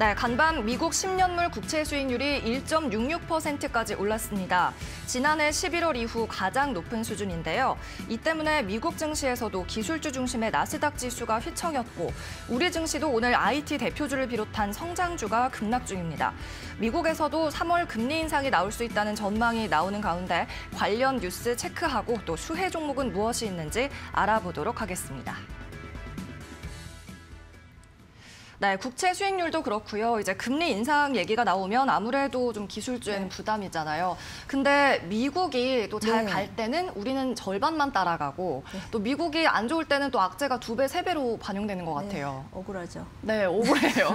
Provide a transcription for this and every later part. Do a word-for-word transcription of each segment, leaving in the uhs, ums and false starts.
네, 간밤 미국 십 년물 국채 수익률이 일 점 육육 퍼센트까지 올랐습니다. 지난해 십일월 이후 가장 높은 수준인데요. 이 때문에 미국 증시에서도 기술주 중심의 나스닥 지수가 휘청였고 우리 증시도 오늘 아이티 대표주를 비롯한 성장주가 급락 중입니다. 미국에서도 삼월 금리 인상이 나올 수 있다는 전망이 나오는 가운데 관련 뉴스 체크하고 또 수혜 종목은 무엇이 있는지 알아보도록 하겠습니다. 네, 국채 수익률도 그렇고요. 이제 금리 인상 얘기가 나오면 아무래도 좀 기술주에는 네. 부담이잖아요. 근데 미국이 또 잘 갈 네. 때는 우리는 절반만 따라가고 네. 또 미국이 안 좋을 때는 또 악재가 두 배, 세 배로 반영되는 것 같아요. 네, 억울하죠. 네, 억울해요.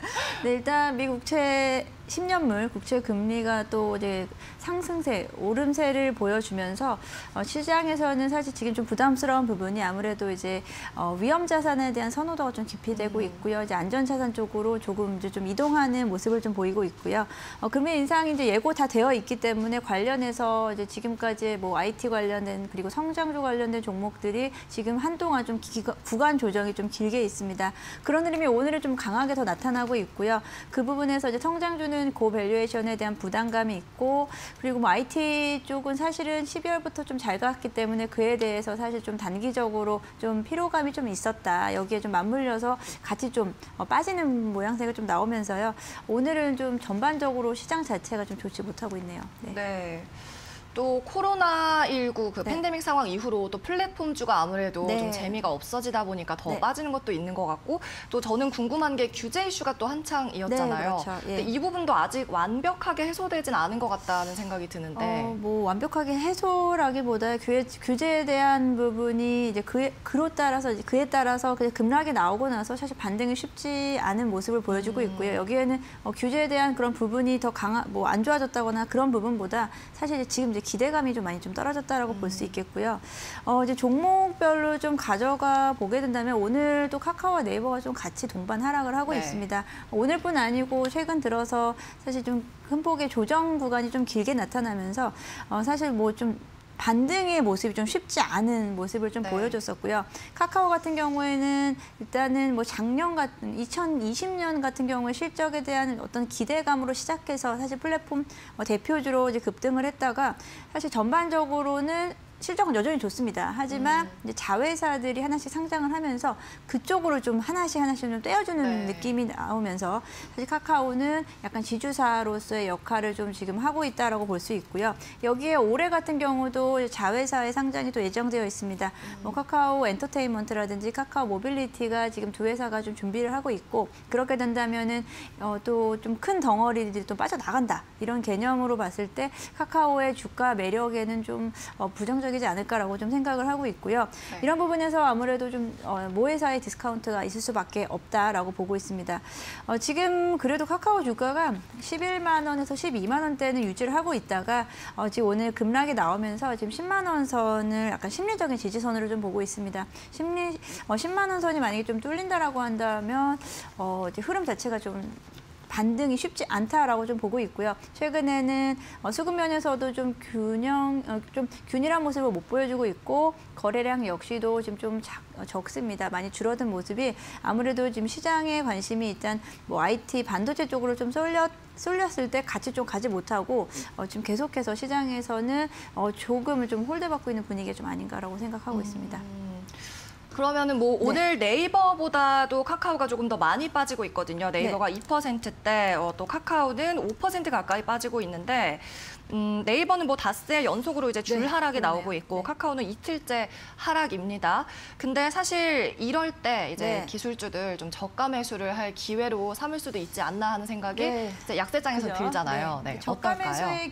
네, 일단 미 국채 십 년물 국채 금리가 또 이제 상승세, 오름세를 보여주면서 어, 시장에서는 사실 지금 좀 부담스러운 부분이 아무래도 이제 어, 위험 자산에 대한 선호도가 좀 기피되고 음. 있고요. 이제 안전 자산 쪽으로 조금 이제 좀 이동하는 모습을 좀 보이고 있고요. 어, 금리 인상이 이제 예고 다 되어 있기 때문에 관련해서 이제 지금까지 뭐 아이티 관련된 그리고 성장주 관련된 종목들이 지금 한동안 좀 기가, 구간 조정이 좀 길게 있습니다. 그런 흐름이 오늘은 좀 강하게 더 나타나고 있고요. 그 부분에서 이제 성장주는 고밸류에이션에 대한 부담감이 있고 그리고 뭐 아이티 쪽은 사실은 십이월부터 좀 잘 갔기 때문에 그에 대해서 사실 좀 단기적으로 좀 피로감이 좀 있었다. 여기에 좀 맞물려서 같이 좀 빠지는 모양새가 좀 나오면서요. 오늘은 좀 전반적으로 시장 자체가 좀 좋지 못하고 있네요. 네. 네. 또 코로나 십구 그 네. 팬데믹 상황 이후로 또 플랫폼주가 아무래도 네. 좀 재미가 없어지다 보니까 더 네. 빠지는 것도 있는 것 같고 또 저는 궁금한 게 규제 이슈가 또 한창이었잖아요. 네, 그렇죠. 예. 근데 이 부분도 아직 완벽하게 해소되진 않은 것 같다는 생각이 드는데. 어, 뭐 완벽하게 해소라기보다 규제, 규제에 대한 부분이 이제 그에, 그로 따라서 이제 그에 따라서 그냥 급락이 나오고 나서 사실 반등이 쉽지 않은 모습을 보여주고 있고요. 여기에는 어, 규제에 대한 그런 부분이 더 강하, 뭐 안 좋아졌다거나 그런 부분보다 사실 지금 이제 기대감이 좀 많이 좀 떨어졌다라고 음. 볼 수 있겠고요. 어, 이제 종목별로 좀 가져가 보게 된다면 오늘도 카카오와 네이버가 좀 같이 동반 하락을 하고 네. 있습니다. 오늘뿐 아니고 최근 들어서 사실 좀 큰 폭의 조정 구간이 좀 길게 나타나면서 어, 사실 뭐 좀 반등의 모습이 좀 쉽지 않은 모습을 좀 네. 보여줬었고요. 카카오 같은 경우에는 일단은 뭐 작년 같은 이천이십 년 같은 경우에 실적에 대한 어떤 기대감으로 시작해서 사실 플랫폼 대표주로 이제 급등을 했다가 사실 전반적으로는 실적은 여전히 좋습니다. 하지만 음. 이제 자회사들이 하나씩 상장을 하면서 그쪽으로 좀 하나씩 하나씩 좀 떼어주는 네. 느낌이 나오면서 사실 카카오는 약간 지주사로서의 역할을 좀 지금 하고 있다라고 볼 수 있고요. 여기에 올해 같은 경우도 자회사의 상장이 또 예정되어 있습니다. 음. 뭐 카카오 엔터테인먼트라든지 카카오 모빌리티가 지금 두 회사가 좀 준비를 하고 있고 그렇게 된다면은 어, 또 좀 큰 덩어리들이 또 빠져나간다 이런 개념으로 봤을 때 카카오의 주가 매력에는 좀 어, 부정적 이지 않을까라고 좀 생각을 하고 있고요. 네. 이런 부분에서 아무래도 좀 어, 모회사의 디스카운트가 있을 수밖에 없다라고 보고 있습니다. 어, 지금 그래도 카카오 주가가 십일만 원에서 십이만 원대는 유지를 하고 있다가 어, 지금 오늘 급락이 나오면서 지금 십만 원 선을 약간 심리적인 지지선으로 좀 보고 있습니다. 심리 어, 십만 원 선이 만약에 좀 뚫린다라고 한다면 어, 이제 흐름 자체가 좀 반등이 쉽지 않다라고 좀 보고 있고요. 최근에는 수급 면에서도 좀 균형, 좀 균일한 모습을 못 보여주고 있고 거래량 역시도 지금 좀 작, 적습니다. 많이 줄어든 모습이 아무래도 지금 시장에 관심이 일단 뭐 아이티 반도체 쪽으로 좀 쏠렸. 쏠렸을 때 같이 좀 가지 못하고 어, 지금 계속해서 시장에서는 어, 조금을 좀 홀대받고 있는 분위기가 좀 아닌가라고 생각하고 음. 있습니다. 그러면은 뭐 네. 오늘 네이버보다도 카카오가 조금 더 많이 빠지고 있거든요. 네이버가 네. 이 퍼센트대, 어, 또 카카오는 오 퍼센트 가까이 빠지고 있는데 음, 네이버는 뭐 닷새 연속으로 이제 줄 네. 하락이 그러네요. 나오고 있고 네. 카카오는 이틀째 하락입니다. 근데 사실 이럴 때 이제 네. 기술주들 좀 저가 매수를 할 기회로 삼을 수도 있지 않나 하는 생각이 네. 이제 약세장에서 그죠? 들잖아요. 네. 네. 저가 어떨까요? 매수의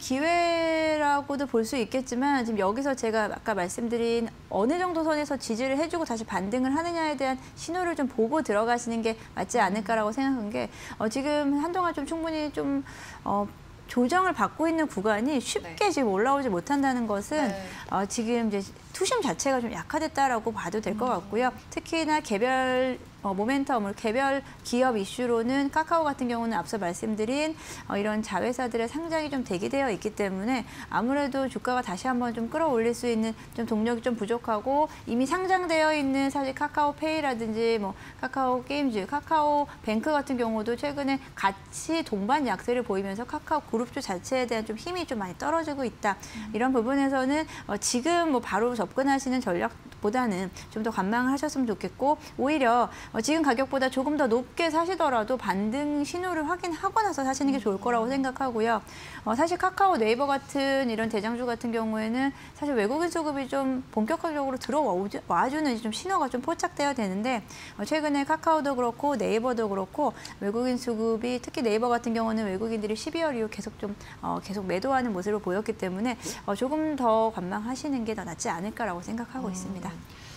기회라고도 볼 수 있겠지만 지금 여기서 제가 아까 말씀드린 어느 정도 선에서 지지를 해주고 다시 반등을 하느냐에 대한 신호를 좀 보고 들어가시는 게 맞지 않을까라고 생각한 게 어, 지금 한동안 좀 충분히 좀 어, 조정을 받고 있는 구간이 쉽게 네. 지금 올라오지 못한다는 것은 네. 어, 지금 이제 투심 자체가 좀 약화됐다라고 봐도 될 것 같고요. 특히나 개별 어, 모멘텀을 개별 기업 이슈로는 카카오 같은 경우는 앞서 말씀드린 어, 이런 자회사들의 상장이 좀 대기되어 있기 때문에 아무래도 주가가 다시 한번 좀 끌어올릴 수 있는 좀 동력이 좀 부족하고 이미 상장되어 있는 사실 카카오페이라든지 뭐 카카오 게임즈, 카카오 뱅크 같은 경우도 최근에 같이 동반 약세를 보이면서 카카오 그룹주 자체에 대한 좀 힘이 좀 많이 떨어지고 있다. 이런 부분에서는 어, 지금 뭐 바로 접근하시는 전략보다는 좀 더 관망을 하셨으면 좋겠고 오히려 어, 지금 가격보다 조금 더 높게 사시더라도 반등 신호를 확인하고 나서 사시는 게 좋을 거라고 생각하고요. 어, 사실 카카오 네이버 같은 이런 대장주 같은 경우에는 사실 외국인 수급이 좀 본격적으로 들어와주는 좀 신호가 좀 포착되어야 되는데 어, 최근에 카카오도 그렇고 네이버도 그렇고 외국인 수급이 특히 네이버 같은 경우는 외국인들이 십이월 이후 계속 좀 어, 계속 매도하는 모습을 보였기 때문에 어, 조금 더 관망하시는 게 더 낫지 않을까라고 생각하고 음. 있습니다.